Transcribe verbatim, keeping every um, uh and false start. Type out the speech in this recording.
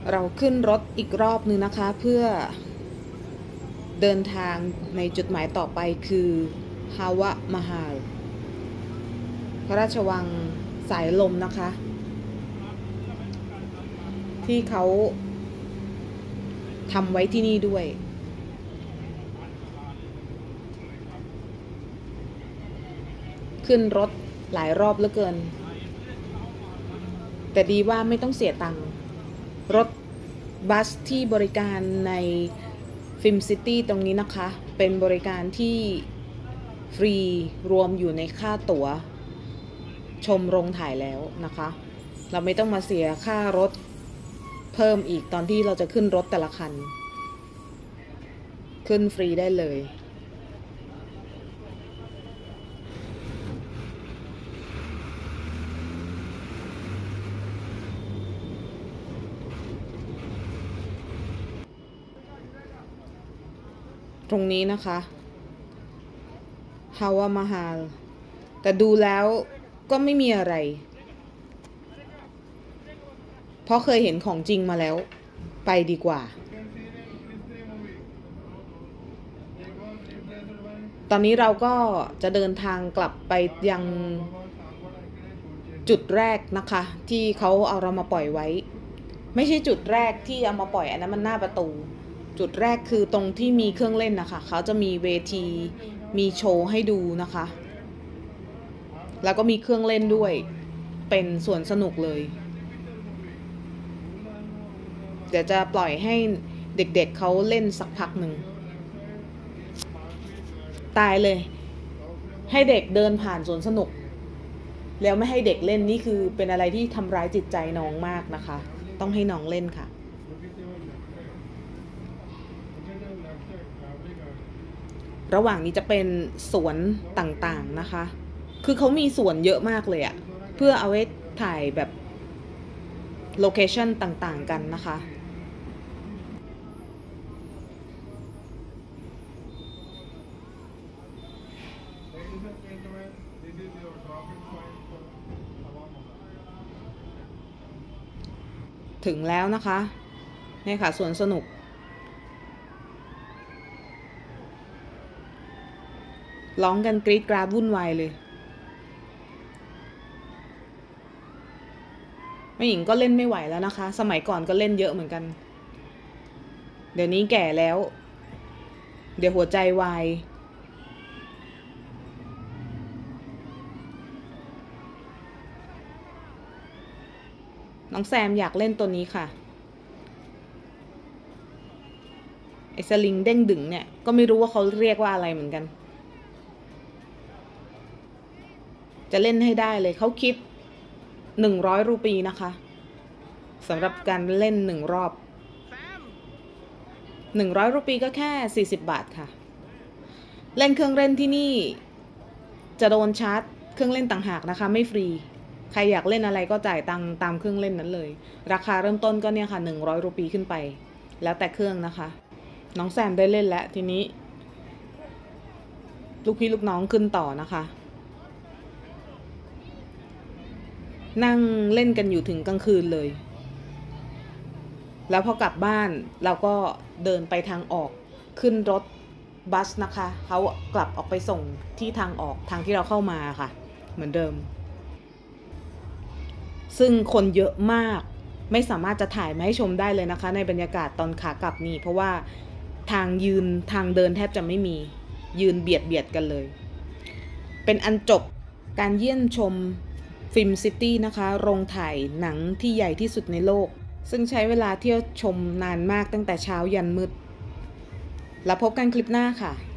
เราขึ้นรถอีกรอบนึงนะคะเพื่อเดินทางในจุดหมายต่อไปคือฮาวะมหาลพระราชวังสายลมนะคะที่เขาทำไว้ที่นี่ด้วยขึ้นรถหลายรอบเหลือเกินแต่ดีว่าไม่ต้องเสียตังค์รถบัสที่บริการในฟิล์มซิตี้ตรงนี้นะคะเป็นบริการที่ฟรีรวมอยู่ในค่าตั๋วชมโรงถ่ายแล้วนะคะเราไม่ต้องมาเสียค่ารถเพิ่มอีกตอนที่เราจะขึ้นรถแต่ละคันขึ้นฟรีได้เลยตรงนี้นะคะฮาวะมหาลแต่ดูแล้วก็ไม่มีอะไรเพราะเคยเห็นของจริงมาแล้วไปดีกว่าตอนนี้เราก็จะเดินทางกลับไปยังจุดแรกนะคะที่เขาเอาเรามาปล่อยไว้ไม่ใช่จุดแรกที่เอามาปล่อยอันนั้นมันหน้าประตูจุดแรกคือตรงที่มีเครื่องเล่นนะคะเขาจะมีเวทีมีโชว์ให้ดูนะคะแล้วก็มีเครื่องเล่นด้วยเป็นสวนสนุกเลยเดี๋ยวจะปล่อยให้เด็กๆ เ, เขาเล่นสักพักหนึ่งตายเลยให้เด็กเดินผ่านสวนสนุกแล้วไม่ให้เด็กเล่นนี่คือเป็นอะไรที่ทำร้ายจิตใจน้องมากนะคะต้องให้น้องเล่นค่ะระหว่างนี้จะเป็นสวนต่างๆนะคะคือเขามีสวนเยอะมากเลยอะเพื่อเอาไว้ถ่ายแบบโลเคชั่นต่างๆกันนะคะถึงแล้วนะคะนี่ค่ะสวนสนุกร้องกันกรี๊ดกราดวุ่นวายเลยแม่หญิงก็เล่นไม่ไหวแล้วนะคะสมัยก่อนก็เล่นเยอะเหมือนกันเดี๋ยวนี้แก่แล้วเดี๋ยวหัวใจวายน้องแซมอยากเล่นตัวนี้ค่ะไอ้สลิงเด้งดึงเนี่ยก็ไม่รู้ว่าเขาเรียกว่าอะไรเหมือนกันจะเล่นให้ได้เลยเขาคิดหนึ่งร้อยรูปีนะคะสำหรับการเล่นหนึ่งรอบหนึ่งร้อยรูปีก็แค่สี่สิบบาทค่ะเล่นเครื่องเล่นที่นี่จะโดนชาร์จเครื่องเล่นต่างหากนะคะไม่ฟรีใครอยากเล่นอะไรก็จ่ายตังค์ตามเครื่องเล่นนั้นเลยราคาเริ่มต้นก็เนี่ยค่ะหนึ่งร้อยรูปีขึ้นไปแล้วแต่เครื่องนะคะน้องแซมได้เล่นแล้วทีนี้ลูกพี่ลูกน้องขึ้นต่อนะคะนั่งเล่นกันอยู่ถึงกลางคืนเลยแล้วพอกลับบ้านเราก็เดินไปทางออกขึ้นรถบัสนะคะเขากลับออกไปส่งที่ทางออกทางที่เราเข้ามาค่ะเหมือนเดิมซึ่งคนเยอะมากไม่สามารถจะถ่ายมาให้ชมได้เลยนะคะในบรรยากาศตอนขากลับนี่เพราะว่าทางยืนทางเดินแทบจะไม่มียืนเบียดเบียดกันเลยเป็นอันจบการเยี่ยมชมฟิล์มซิตี้นะคะโรงถ่ายหนังที่ใหญ่ที่สุดในโลกซึ่งใช้เวลาเที่ยวชมนานมากตั้งแต่เช้ายันมืดแล้วพบกันคลิปหน้าค่ะ